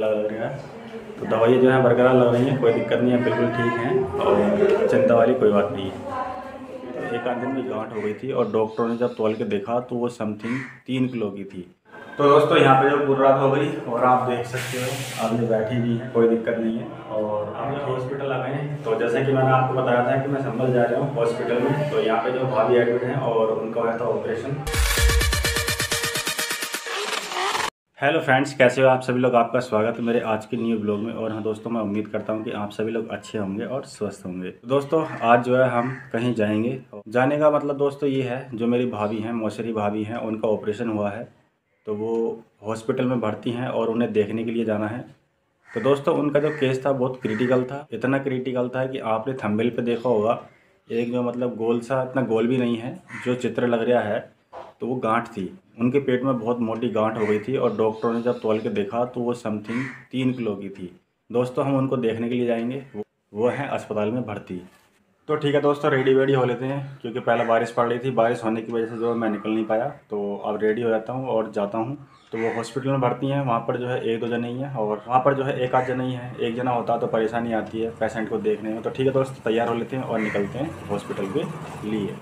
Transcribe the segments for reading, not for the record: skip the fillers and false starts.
लग रहा है। तो दवाई जो है बरकरार लग रही है, कोई दिक्कत नहीं है, बिल्कुल ठीक है और चिंता वाली कोई बात नहीं है। तो एक आध दिन में गांठ हो गई थी और डॉक्टरों ने जब तौल के देखा तो वो समथिंग 3 किलो की थी। तो दोस्तों यहाँ पे जो पूरी रात हो गई और आप देख सकते हो आप ये बैठी भी हैं, कोई दिक्कत नहीं है। और अब जो हॉस्पिटल आ गए हैं, तो जैसे कि मैंने आपको बताया था कि मैं संभल जा रहा हूँ हॉस्पिटल में। तो यहाँ पे जो भाभी एडमिट हैं और उनका हुआ था ऑपरेशन। हेलो फ्रेंड्स, कैसे हो आप सभी लोग। आपका स्वागत है मेरे आज के न्यू ब्लॉग में। और हाँ दोस्तों, मैं उम्मीद करता हूँ कि आप सभी लोग अच्छे होंगे और स्वस्थ होंगे। तो दोस्तों आज जो है हम कहीं जाएंगे। जाने का मतलब दोस्तों ये है, जो मेरी भाभी हैं, मौसरी भाभी हैं, उनका ऑपरेशन हुआ है। तो वो हॉस्पिटल में भर्ती हैं और उन्हें देखने के लिए जाना है। तो दोस्तों उनका जो केस था बहुत क्रिटिकल था। इतना क्रिटिकल था कि आपने थंबनेल पे देखा होगा, एक जो मतलब गोल सा, इतना गोल भी नहीं है जो चित्र लग रहा है, तो वो गांठ थी। उनके पेट में बहुत मोटी गांठ हो गई थी और डॉक्टरों ने जब तौल के देखा तो वो समथिंग 3 किलो की थी। दोस्तों हम उनको देखने के लिए जाएंगे, वो हैं अस्पताल में भर्ती। तो ठीक है दोस्तों, रेडी वेडी हो लेते हैं, क्योंकि पहले बारिश पड़ रही थी, बारिश होने की वजह से जो है मैं निकल नहीं पाया। तो अब रेडी हो जाता हूँ और जाता हूँ। तो वो हॉस्पिटल में भर्ती हैं, वहाँ पर जो है एक दो जने ही हैं और वहाँ पर जो है एक आध जना ही है। एक जना होता तो परेशानी आती है पेशेंट को देखने में। तो ठीक है दोस्त, तैयार हो लेते हैं और निकलते हैं हॉस्पिटल के लिए।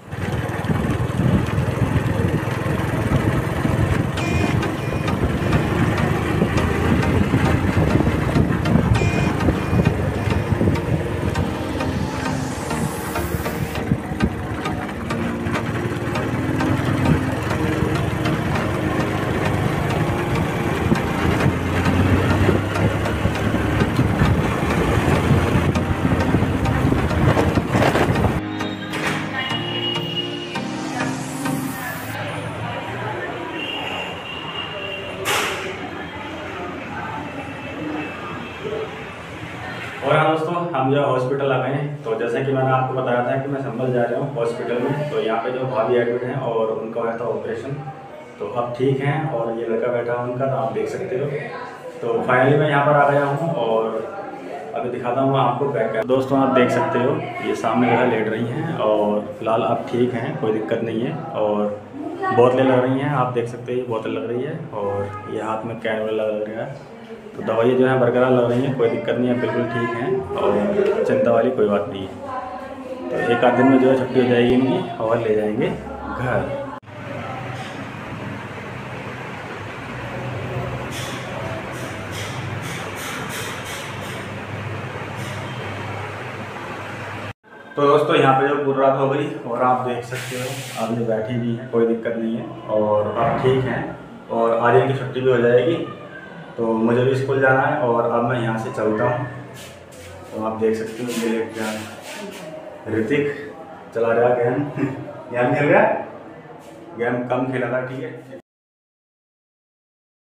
और हाँ दोस्तों, हम जो हॉस्पिटल आ गए हैं। तो जैसे कि मैंने आपको बताया था कि मैं संभल जा रहा हूँ हॉस्पिटल में। तो यहाँ पे जो भाभी एडमिट हैं और उनका हुआ था ऑपरेशन, तो अब ठीक हैं। और ये लड़का बैठा है उनका, तो आप देख सकते हो। तो फाइनली मैं यहाँ पर आ गया हूँ और अभी दिखाता हूँ आपको बैक। दोस्तों आप देख सकते हो, ये सामने जो है लेट रही हैं और फिलहाल आप ठीक हैं, कोई दिक्कत नहीं है। और बोतलें लग रही हैं, आप देख सकते हो बोतल लग रही है और ये हाथ में कैनुला लग रहा है। तो दवाई जो है बरकरार लग रही है, कोई दिक्कत नहीं है, बिल्कुल ठीक है और चिंता वाली कोई बात नहीं है। तो एक आध दिन में जो है छुट्टी हो जाएगी इनकी और ले जाएंगे घर। तो दोस्तों यहाँ पे जो पूरी रात हो गई और आप देख सकते हो आप ये बैठी भी हैं, कोई दिक्कत नहीं है और अब ठीक हैं। और आज इनकी छुट्टी भी हो जाएगी। तो मुझे भी स्कूल जाना है और अब मैं यहाँ से चलता हूँ। तो आप देख सकते हो ये क्या ऋतिक चला रहा गेम। गेम खेल रहा है, गेम कम खेला था, ठीक है।